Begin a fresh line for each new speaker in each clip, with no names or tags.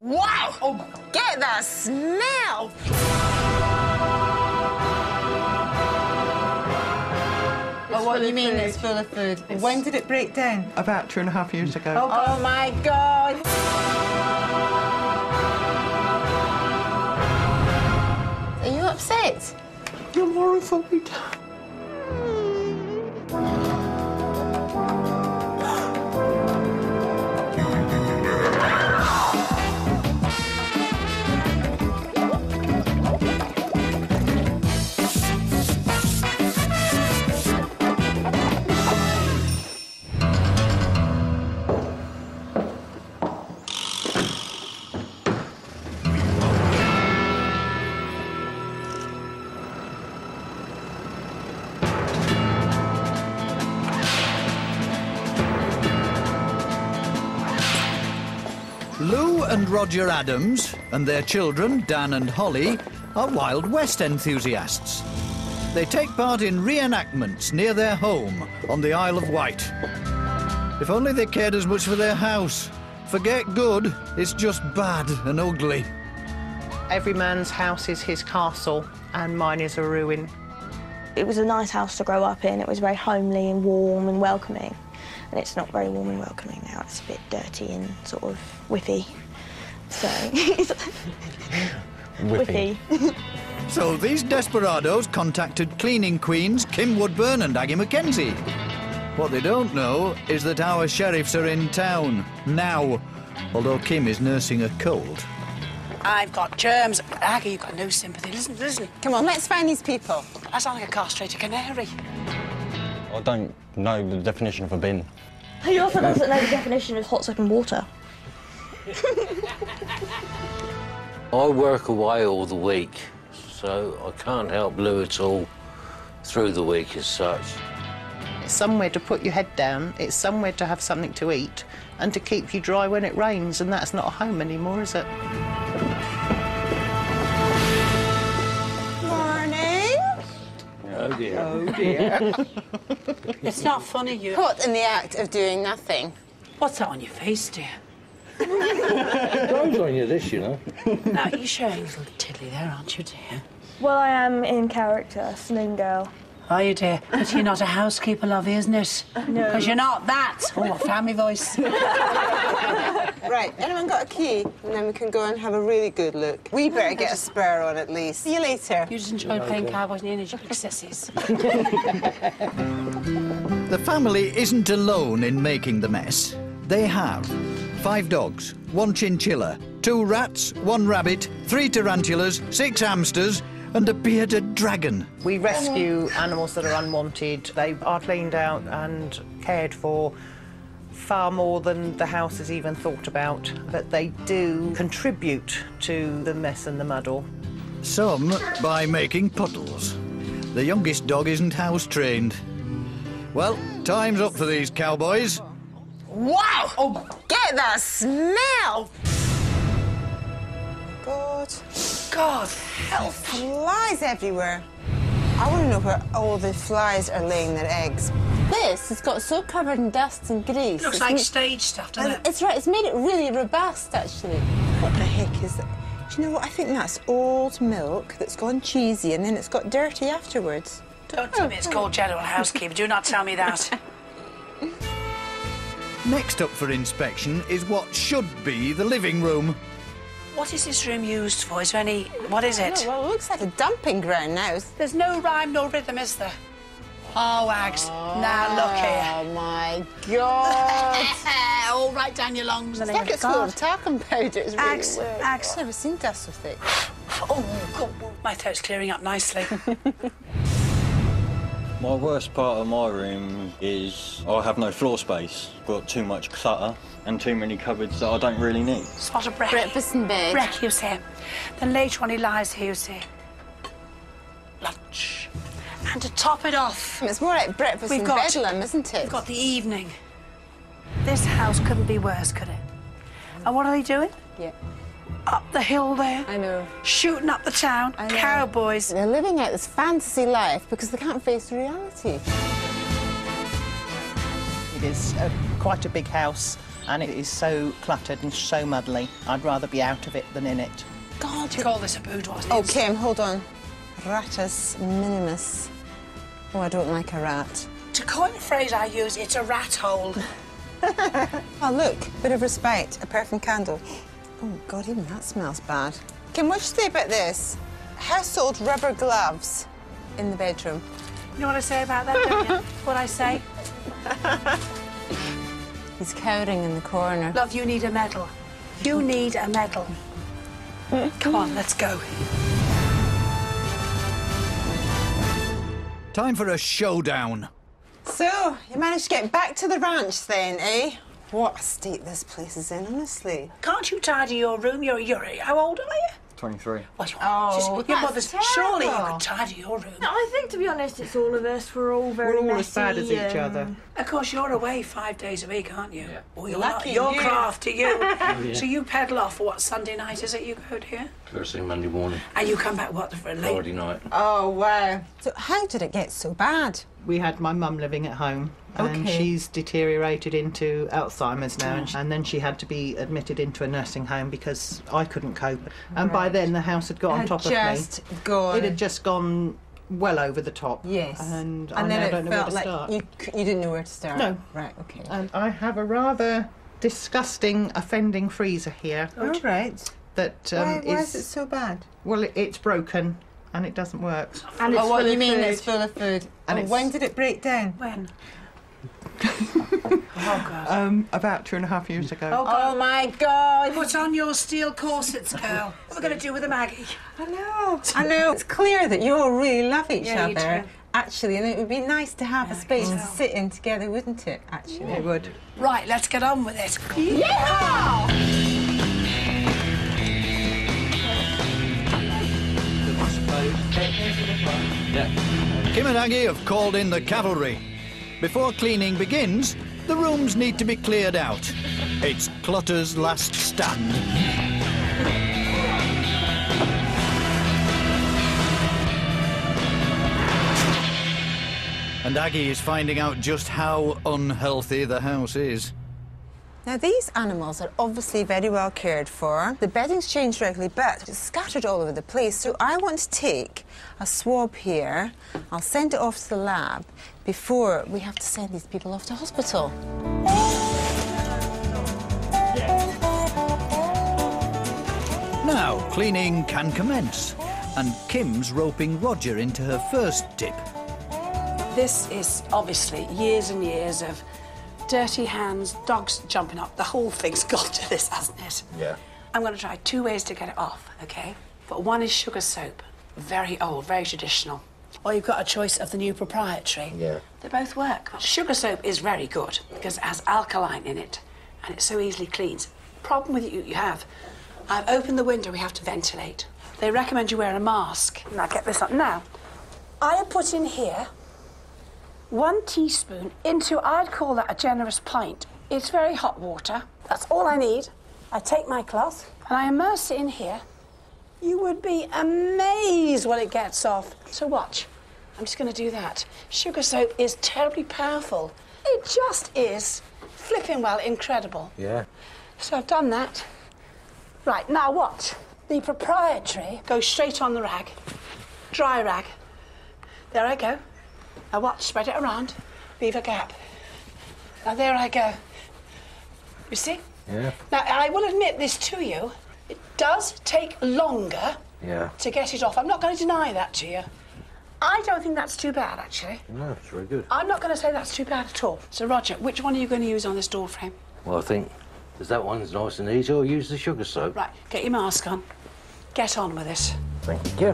Wow! Oh, get that smell!
Oh, what do you mean it's full of food? When did it break down?
About 2.5 years ago.
Oh my God! Are you upset?
You're horrified.
Lou and Roger Adams and their children, Dan and Holly, are Wild West enthusiasts. They take part in reenactments near their home on the Isle of Wight. If only they cared as much for their house. Forget good, it's just bad and ugly.
Every man's house is his castle, and mine is a ruin.
It was a nice house to grow up in. It was very homely and warm and welcoming. And it's not very warm and welcoming now. It's a bit dirty and sort of whiffy. So... whiffy.
So these desperados contacted cleaning queens Kim Woodburn and Aggie Mackenzie. What they don't know is that our sheriffs are in town now, although Kim is nursing a cold.
I've got germs. Aggie, you've got no sympathy. Listen.
Come on, let's find these people.
I sound like a castrated canary.
I don't know the definition of a bin.
Who also doesn't know the definition of hot soap and water?
I work away all the week, so I can't help Lou at all through the week as such.
It's somewhere to put your head down, it's somewhere to have something to eat, and to keep you dry when it rains, and that's not a home anymore, is it?
Morning.
Oh dear.
Oh dear.
It's not funny, you...
Caught in the act of doing nothing.
What's that on your face, dear?
It grows on you, this, you know.
Now, you're showing a little tiddly there, aren't you, dear?
Well, I am in character, saloon girl.
Are you, dear? But you're not a housekeeper, lovey, isn't it?
No.
Because you're not that. Oh, a family voice.
Right, anyone got a key? And then we can go and have a really good look. We better get a spur on at least. See you later.
You just enjoy playing cowboys and energy excesses.
The family isn't alone in making the mess. They have 5 dogs, 1 chinchilla, 2 rats, 1 rabbit, 3 tarantulas, 6 hamsters, and a bearded dragon.
We rescue animals that are unwanted. They are cleaned out and cared for far more than the house has even thought about. But they do contribute to the mess and the muddle.
Some by making puddles. The youngest dog isn't house-trained. Well, time's up for these cowboys.
Wow! Oh, get that smell! God.
God, help.
Flies everywhere. I want to know where all the flies are laying their eggs. This has got so covered in dust and grease.
Looks like stage stuff, doesn't it?
It's right, it's made it really robust, actually. What the heck is that? Do you know what? I think that's old milk that's gone cheesy and then it's got dirty afterwards.
Don't tell me it's called general housekeeper. Do not tell me that.
Next up for inspection is what should be the living room.
What is this room used for? Is there any... What is it?
Oh, well, it looks like a dumping ground now.
There's no rhyme, no rhythm, is there? Oh, Wags. Now, look here.
Oh, my God.
All right down your lungs.
It's like it's full of talcum powder. It's really
Ags,
weird.
Ags.
I've never seen dust so thick.
Oh, God. My throat's clearing up nicely.
My worst part of my room is I have no floor space. Got too much clutter and too many cupboards that I don't really need.
Spot of Breck.
Breakfast in bed.
Breck, you say. Then later on he lies here, you say. Lunch. And to top it off...
It's more like breakfast in bedlam, isn't it?
We've got the evening. This house couldn't be worse, could it? And what are they doing?
Yeah.
Up the hill there.
I know.
Shooting up the town.
I know.
Cowboys.
They're living out this fantasy life because they can't face reality.
It is quite a big house, and it is so cluttered and so muddly. I'd rather be out of it than in it.
God,
To call this a boudoir.
Oh, Kim, hold on. Ratus minimus. Oh, I don't like a rat.
To coin a phrase I use, it's a rat hole.
Oh, look, bit of respect. A perfume candle. Oh, God, even that smells bad. Kim, what do you say about this? Household rubber gloves in the bedroom.
You know what I say about that, don't you? What I say?
He's cowering in the corner.
Love, you need a medal. You need a medal. Come on, let's go.
Time for a showdown.
So, you managed to get back to the ranch then, eh? What a state this place is in, honestly.
Can't you tidy your room? You're how old are you?
23.
Well,
Oh,
your mother's.
that's
Surely you
terrible.
could tidy your room.
No, I think, to be honest, it's all of us. We're all very
We're all
messy.
as bad as each other.
Of course, you're away 5 days a week, aren't you? Yeah. Oh, you're
Lucky
you're
you.
crafty, you. So you pedal off for what, Sunday night, is it you go to here?
First thing Monday morning,
And you come back, what, for a late?
Friday night.
Oh, wow. So how did it get so bad?
We had my mum living at home, and
Okay.
she's deteriorated into Alzheimer's now, and then she had to be admitted into a nursing home because I couldn't cope. And by then the house had got on top of me.
Just gone.
It had just gone well over the top.
Yes.
And I
then
now
it
don't know where
felt
to
like
start.
you didn't know where to start.
No.
Right, okay.
And I have a rather disgusting, offending freezer here
All right.
that
Why is it so bad?
well, it's broken and it doesn't work.
And it's
Oh, what
full
you
of
mean
food.
it's full of food?
And
Oh,
it's-
when did it break down?
When? Oh, God.
About 2.5 years ago.
Oh, God.
Oh, my God.
Put on your steel corsets, girl. What are we going to do with the Maggie?
I know. I know. It's clear that you all really love each
Yeah, you
other.
do.
Actually, and it would be nice to have a space to
Yeah.
sit in together, wouldn't it, actually?
It would.
Right, let's get on with it.
Kim and Aggie have called in the cavalry. Before cleaning begins, the rooms need to be cleared out. It's clutter's last stand. And Aggie is finding out just how unhealthy the house is.
Now, these animals are obviously very well cared for. The bedding's changed regularly, but it's scattered all over the place. So I want to take a swab here. I'll send it off to the lab before we have to send these people off to hospital.
Now, cleaning can commence. And Kim's roping Roger into her first dip.
This is obviously years and years of dirty hands, dogs jumping up. The whole thing's got to this, hasn't it?
Yeah.
I'm going to try 2 ways to get it off, OK? But one is sugar soap. Very old, very traditional. Or you've got a choice of the new proprietary.
Yeah.
They both work. Sugar soap is very good because it has alkaline in it and it so easily cleans. Problem with you have, I've opened the window, we have to ventilate. They recommend you wear a mask. Now, get this up. Now, I have put in here 1 teaspoon into, I'd call that a generous pint. It's very hot water. That's all I need. I take my cloth and I immerse it in here. You would be amazed when it gets off. So watch. I'm just going to do that. Sugar soap is terribly powerful. It just is flipping well incredible.
Yeah.
So I've done that. Right, now watch. The proprietary goes straight on the rag. Dry rag. There I go. Now watch, spread it around. Leave a gap. Now there I go. You see?
Yeah.
Now I will admit this to you. It does take longer
Yeah.
to get it off. I'm not going to deny that to you. I don't think that's too bad, actually.
No, it's very good.
I'm not going to say that's too bad at all. So, Roger, which one are you going to use on this door frame?
Well, I think as that one's nice and easy, I'll use the sugar soap.
Right, get your mask on. Get on with it.
Thank you.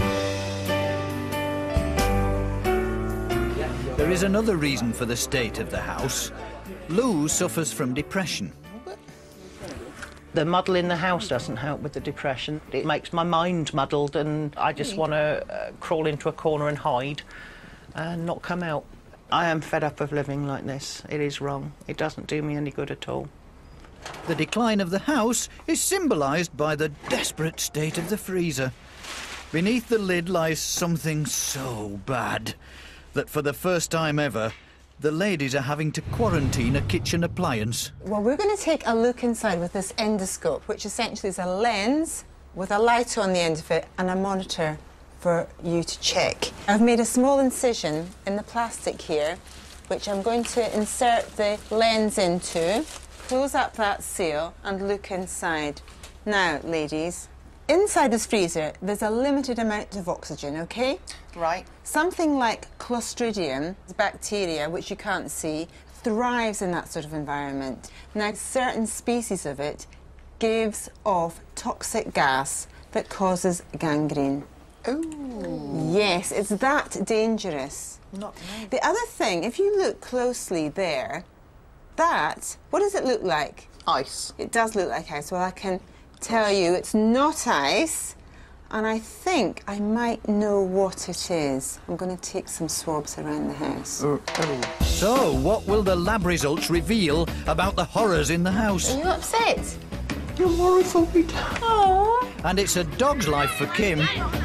There is another reason for the state of the house. Lou suffers from depression.
The muddle in the house doesn't help with the depression. It makes my mind muddled and I just want to crawl into a corner and hide and not come out. I am fed up of living like this. It is wrong. It doesn't do me any good at all.
The decline of the house is symbolised by the desperate state of the freezer. Beneath the lid lies something so bad that for the first time ever, the ladies are having to quarantine a kitchen appliance.
Well, we're going to take a look inside with this endoscope, which essentially is a lens with a light on the end of it and a monitor for you to check. I've made a small incision in the plastic here, which I'm going to insert the lens into, close up that seal and look inside. Now, ladies, inside this freezer, there's a limited amount of oxygen, OK?
Right.
Something like Clostridium, bacteria, which you can't see, thrives in that sort of environment. Now, certain species of it gives off toxic gas that causes gangrene.
Ooh.
Yes, it's that dangerous.
Not nice.
The other thing, if you look closely there, that, what does it look like?
Ice.
It does look like ice. Well, I can tell you it's not ice, and I think I might know what it is. I'm going to take some swabs around the house.
So, what will the lab results reveal about the horrors in the house?
Are you upset?
You're horrified.
Oh.
And it's a dog's life for Kim.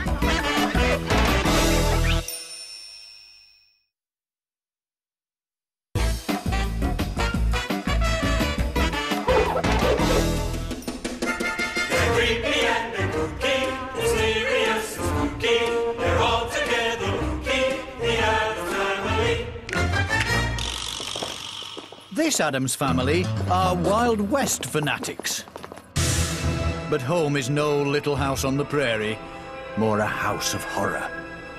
This Addams family are Wild West fanatics. But home is no little house on the prairie, more a house of horror.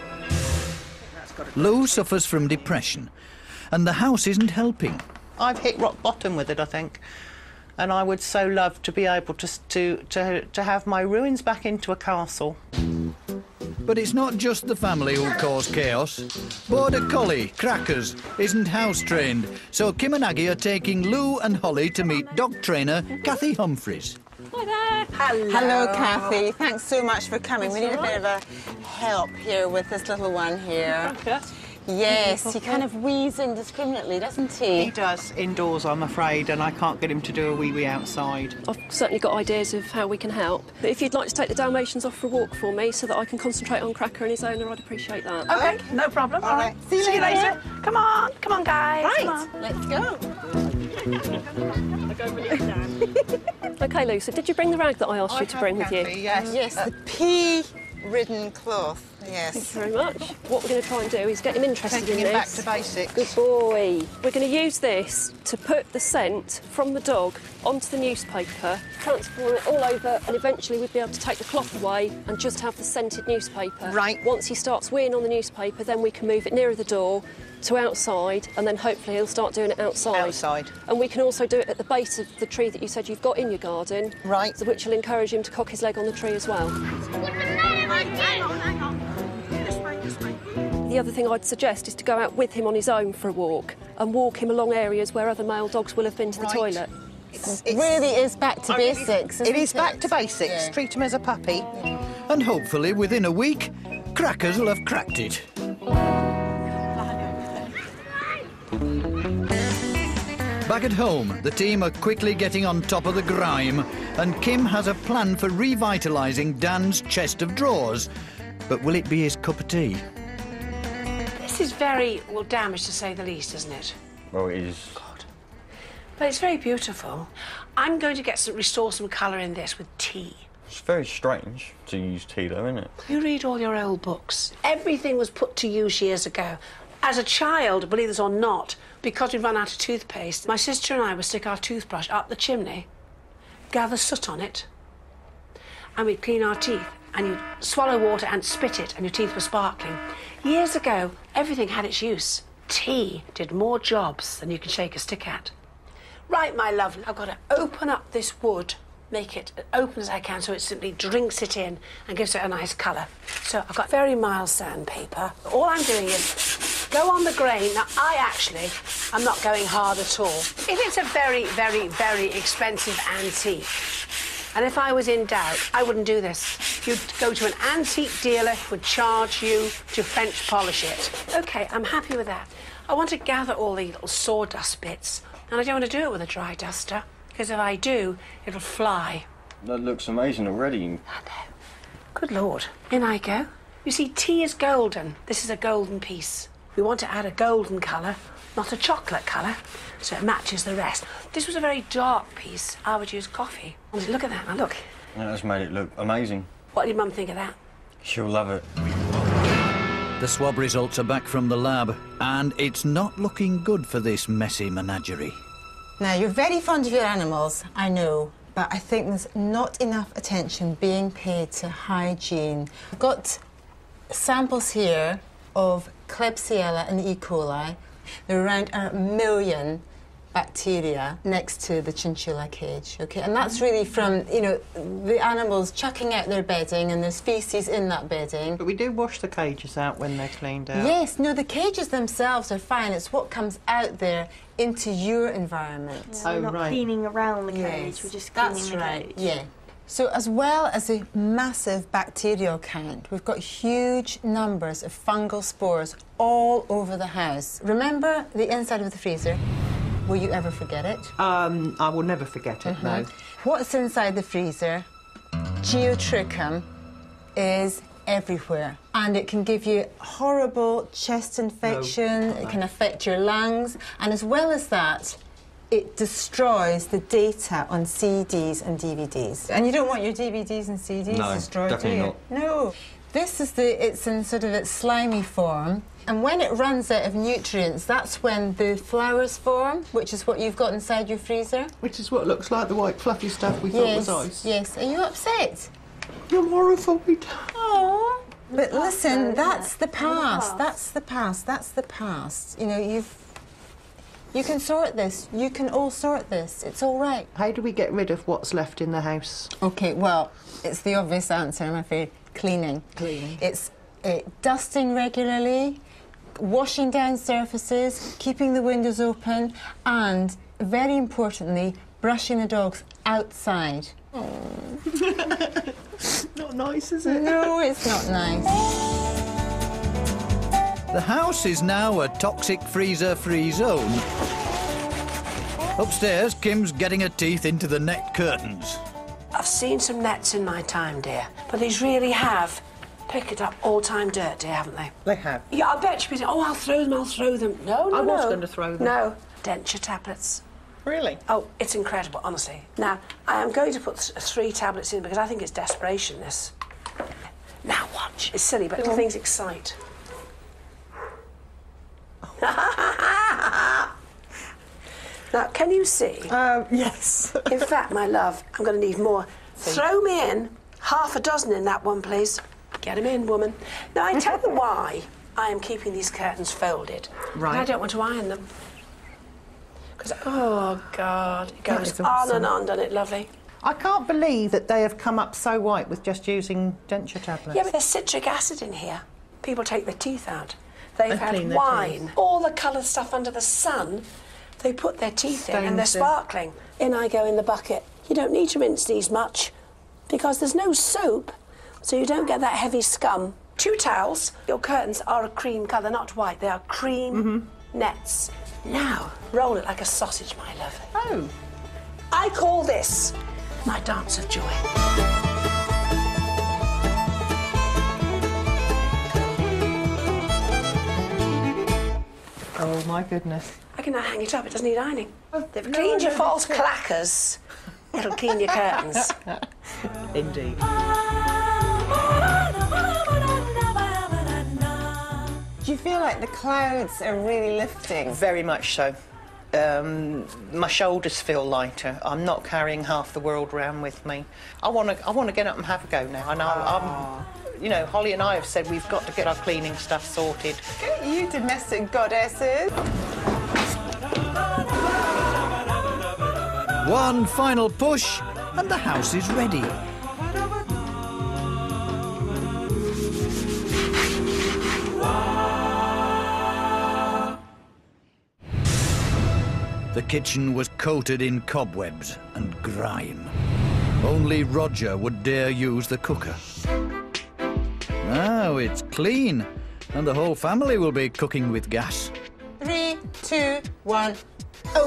Lou suffers from depression, and the house isn't helping.
I've hit rock bottom with it, I think. And I would so love to be able to have my ruins back into a castle.
But it's not just the family who cause chaos. Border Collie, Crackers, isn't house-trained, so Kim and Aggie are taking Lou and Holly to meet dog trainer Kathy Humphries.
Hi there. Hello, Kathy. Thanks so much for coming. We need a bit of a help here with this little one here. Yes, he kind of wheezes indiscriminately, doesn't he?
He does indoors, I'm afraid, and I can't get him to do a wee-wee outside.
I've certainly got ideas of how we can help. But if you'd like to take the Dalmatians off for a walk for me so that I can concentrate on Cracker and his owner, I'd appreciate that.
OK, no problem.
All right.
See you later. Come on, guys.
Right,
Come on.
let's go.
OK, Lou, so did you bring the rag that I asked you to bring with you?
Yes.
Yes, the pea-ridden cloth. Yes.
Thank you very much. What we're going to try and do is get him interested
Taking
in
him
this.
back to basics.
Good boy. We're going to use this to put the scent from the dog onto the newspaper, transform it all over, and eventually we'd be able to take the cloth away and just have the scented newspaper.
Right.
Once he starts weeing on the newspaper, then we can move it nearer the door to outside, and then hopefully he'll start doing it outside.
Outside.
And we can also do it at the base of the tree that you said you've got in your garden.
Right.
Which will encourage him to cock his leg on the tree as well. The other thing I'd suggest is to go out with him on his own for a walk and walk him along areas where other male dogs will have been to the toilet.
It really is back to basics,
It is back to basics.
Yeah.
Treat him as a puppy.
And hopefully within a week, Crackers will have cracked it. Back at home, the team are quickly getting on top of the grime, and Kim has a plan for revitalising Dan's chest of drawers. But will it be his cup of tea?
This is very, well, damaged to say the least, isn't it?
Well, it is.
God. But it's very beautiful. I'm going to restore some colour in this with tea.
It's very strange to use tea, though, isn't it?
You read all your old books. Everything was put to use years ago. As a child, believe this or not, because we'd run out of toothpaste, my sister and I would stick our toothbrush up the chimney, gather soot on it, and we'd clean our teeth. And you'd swallow water and spit it, and your teeth were sparkling. Years ago, everything had its use. Tea did more jobs than you can shake a stick at. Right, my love, I've got to open up this wood, make it as open as I can so it simply drinks it in and gives it a nice colour. So I've got very mild sandpaper. All I'm doing is go on the grain. Now, I'm not going hard at all. If it's a very, very, very expensive antique, and if I was in doubt, I wouldn't do this. You'd go to an antique dealer who would charge you to French polish it. OK, I'm happy with that. I want to gather all the little sawdust bits, and I don't want to do it with a dry duster, because if I do, it'll fly.
That looks amazing already.
I know. Good Lord. In I go. You see, tea is golden. This is a golden piece. We want to add a golden colour, not a chocolate colour, so it matches the rest. This was a very dark piece. I would use coffee. Look at that, now look.
That has made it look amazing.
What did Mum think of that?
She'll love it.
The swab results are back from the lab, and it's not looking good for this messy menagerie.
Now, you're very fond of your animals, I know, but I think there's not enough attention being paid to hygiene. I've got samples here of Klebsiella and E. coli. There are around 1 million bacteria next to the chinchilla cage, OK? And that's really from, you know, the animals chucking out their bedding and there's faeces in that bedding.
But we do wash the cages out when they're cleaned out.
Yes, no, the cages themselves are fine. It's what comes out there into your environment.
Yeah, we're not cleaning around the cage,
Yes,
we're just cleaning
that's
the
right,
cage.
yeah. So as well as a massive bacterial count, we've got huge numbers of fungal spores all over the house. Remember the inside of the freezer? Will you ever forget it?
I will never forget it, no.
What's inside the freezer? Geotrichum is everywhere, and it can give you horrible chest infection, it can affect your lungs, and as well as that, it destroys the data on CDs and DVDs. And you don't want your DVDs and CDs destroyed,
definitely
do you? No. This is it's in sort of its slimy form, and when it runs out of nutrients, that's when the flowers form, which is what you've got inside your freezer.
Which is what looks like the white fluffy stuff we thought was ice.
Yes. Are you upset?
I'm horrified.
Oh. But listen, that's the past. That's the past. That's the past. You know, you can sort this. You can all sort this. It's all right.
How do we get rid of what's left in the house?
OK, well, it's the obvious answer, I'm afraid. Cleaning.
Cleaning.
It's dusting regularly, washing down surfaces, keeping the windows open, and, very importantly, brushing the dogs outside.
Not nice, is it?
No, it's not nice.
The house is now a toxic freezer-free zone. Upstairs, Kim's getting her teeth into the net curtains.
I've seen some nets in my time, dear, but these really have picked up all-time dirt, dear, haven't they?
They have.
Yeah, I bet you'd be saying, oh, I'll throw them. No,
I was going to throw them.
No. Denture tablets.
Really?
Oh, it's incredible, honestly. Now, I am going to put 3 tablets in because I think it's desperation, this. Now, watch. It's silly, but little things excite. Now, can you see?
Yes.
In fact, my love, I'm going to need more. Throw me in 6 in that one, please. Get them in, woman. Now, I tell you why I am keeping these curtains folded.
Right.
And I don't want to iron them. Because, oh, God, it goes
is
on
awesome.
and on, doesn't it, lovely?
I can't believe that they have come up so white with just using denture tablets.
Yeah, but there's citric acid in here. People take their teeth out. They've
And
had
clean their
wine,
teeth.
all the coloured stuff under the sun. They put their teeth in and they're
Stains it.
sparkling. In I go in the bucket. You don't need to rinse these much because there's no soap, so you don't get that heavy scum. 2 towels. Your curtains are a cream colour, not white. They are cream nets. Now, roll it like a sausage, my love.
Oh.
I call this my dance of joy.
Oh, my goodness.
I can now hang it up, it doesn't need ironing. They've cleaned your false clackers. It'll clean your curtains.
Indeed.
Do you feel like the clouds are really lifting?
Very much so. My shoulders feel lighter. I'm not carrying half the world around with me. I want to get up and have a go now. And you know, Holly and I have said we've got to get our cleaning stuff sorted.
Go you domestic goddesses.
One final push, and the house is ready. The kitchen was coated in cobwebs and grime. Only Roger would dare use the cooker. Now it's clean, and the whole family will be cooking with gas.
3, 2, 1,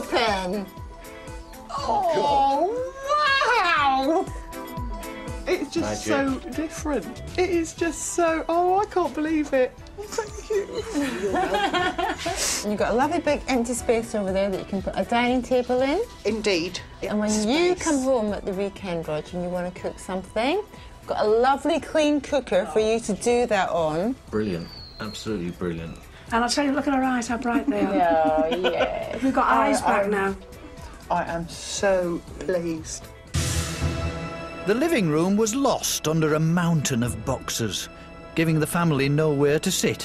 open. Oh, wow!
It's just so different. It is just so... Oh, I can't believe it. Thank you.
And you've got a lovely big empty space over there that you can put a dining table in.
Indeed.
And when you come home at the weekend, Roger, and you want to cook something, we've got a lovely clean cooker for you to do that on.
Brilliant. Absolutely brilliant.
And I'll tell you, look at our eyes, how bright they are.
Oh, yeah.
We've got eyes back now.
I am so pleased.
The living room was lost under a mountain of boxes, giving the family nowhere to sit.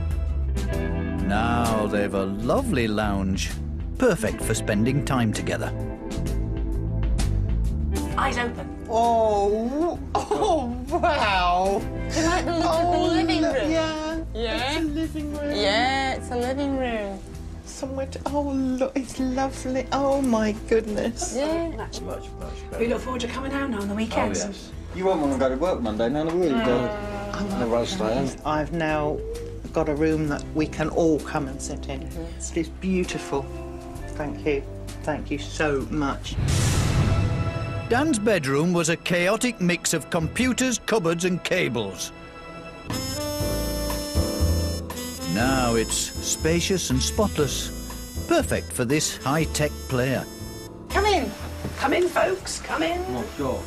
Now they've a lovely lounge, perfect for spending time together.
Eyes open.
Oh, wow.
Do you like the look of the living room?
Yeah.
Yeah?
It's a living room.
Yeah, it's a living room.
Somewhere to... Oh, look, it's lovely. Oh, my goodness.
Yeah.
Much better.
We look forward to coming home now on the weekends.
Oh, yes. You won't want to go to work Monday, none of you.
The roast iron.
I've now got a room that we can all come and sit in. It's beautiful. Thank you. Thank you so much.
Dan's bedroom was a chaotic mix of computers, cupboards and cables. Now it's spacious and spotless, perfect for this high-tech player.
Come in. Come in, folks. Come in.
Oh, God.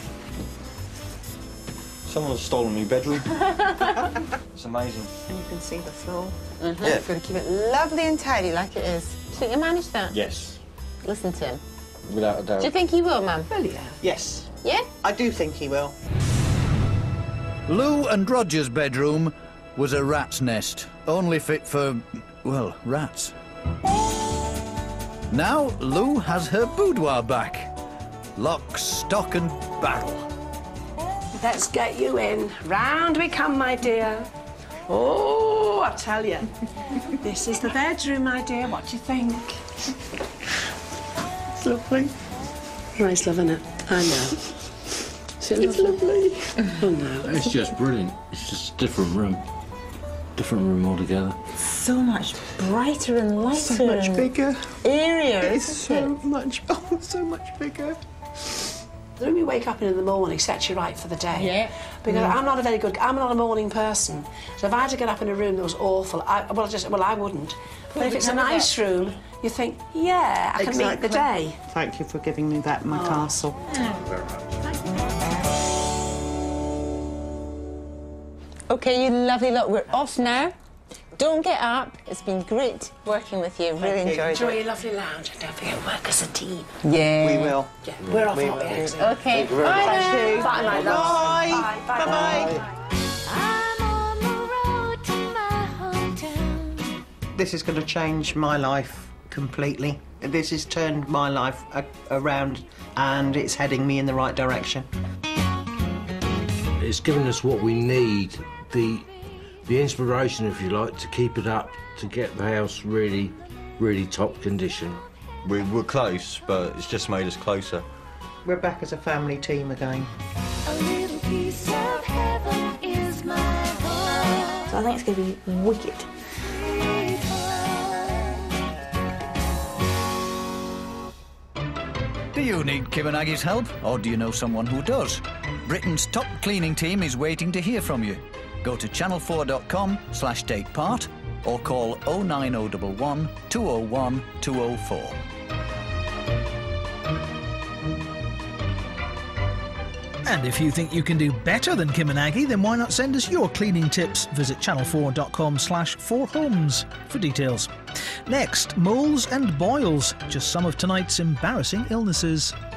Someone's stolen my bedroom. It's amazing.
And you can see the floor.
Yeah.
You've got to keep it lovely and tidy like it is. Do you think you'll manage that?
Yes,
Listen to him.
without a doubt.
Do you think he will, Mum?
Well, yeah.
Yes,
Yeah?
I do think he will.
Lou and Roger's bedroom was a rat's nest, only fit for, well, rats. Now Lou has her boudoir back. Lock, stock and barrel.
Let's get you in. Round we come, my dear. Oh, I tell you. This is the bedroom, my dear. What do you think?
It's lovely.
Nice, love, isn't it? I know. It's lovely. Oh, no.
It's just brilliant. It's just a different room. Different room altogether.
So much brighter and lighter.
So much
and
bigger.
airier,
It's
isn't
so much... Oh, so much bigger.
The room you wake up in the morning sets you right for the day.
Yeah.
Because I'm not a morning person. So if I had to get up in a room that was awful, I wouldn't. But if it's a nice room, you think, yeah, I can meet the day.
Thank you for giving me that, my castle.
Okay, you lovely lot, we're off now. Don't get up. It's been great working with you. Really enjoyed
Enjoy
it.
your lovely lounge and don't forget, work as a team.
Yeah.
We will.
Yeah, we're off.
We
aren't
will.
Okay, bye
Thank
now.
you.
Bye, my love.
Bye.
Bye.
Bye-bye.
I'm on the road to my hometown.
This is going to change my life completely. This has turned my life around and it's heading me in the right direction.
It's given us what we need, the inspiration, if you like, to keep it up, to get the house really, really top condition.
We're close, but it's just made us closer.
We're back as a family team again.
A little piece of heaven is my home.
So I think it's going to be wicked.
Do you need Kim and Aggie's help, or do you know someone who does? Britain's top cleaning team is waiting to hear from you. Go to channel4.com/takepart or call 09011 201 204.
And if you think you can do better than Kim and Aggie, then why not send us your cleaning tips? Visit channel4.com/4homes for details. Next, moles and boils, just some of tonight's embarrassing illnesses.